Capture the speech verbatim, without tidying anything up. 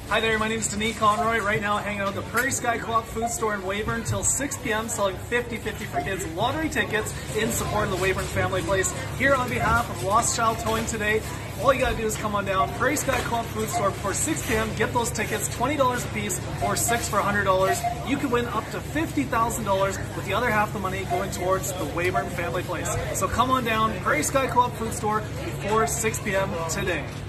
Hi there, my name is Denis Conroy. Right now hanging out at the Prairie Sky Co-op food store in Weyburn till six p m selling fifty fifty for Kids lottery tickets in support of the Weyburn Family Place. Here on behalf of Lost Child Towing today, all you gotta do is come on down, Prairie Sky Co-op food store before six p m Get those tickets, twenty dollars a piece or six for one hundred dollars. You can win up to fifty thousand dollars with the other half of the money going towards the Weyburn Family Place. So come on down, Prairie Sky Co-op food store before six p m today.